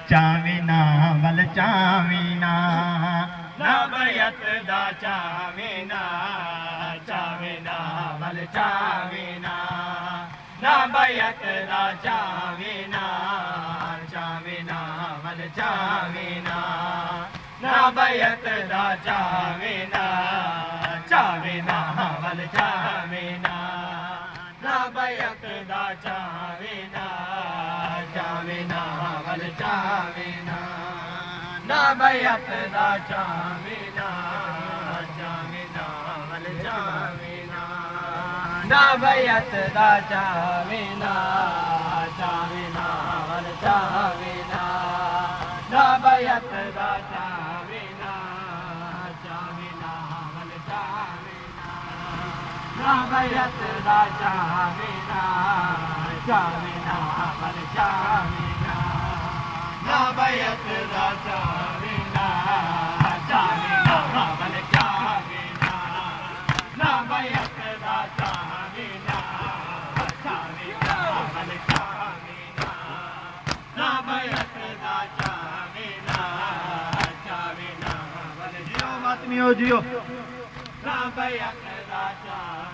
चाविना वल चाविना ना बैत दा चाविना चाविना वल चाविना ना बैत दा चाविना चाविना वल चाविना ना बैत दा चाविना चाविना वल चाविना ना बैत दा चाविना चाविना वल चाविना ना बैत दा चाविना चाविना वल चाविना ना बैत दा चाविना चाविना वल चाविना ना बैत दा चाविना चाविना वल चाविना ना बैत दा चाविना चाविना वल चाविना ना बैत दा चाविना चाविना वल चाविना ना बैत दा चाविना चाविना वल चाविना ना बैत दा चाविना चाविना वल जियो मातमियो जियो ना बैत दा चाविना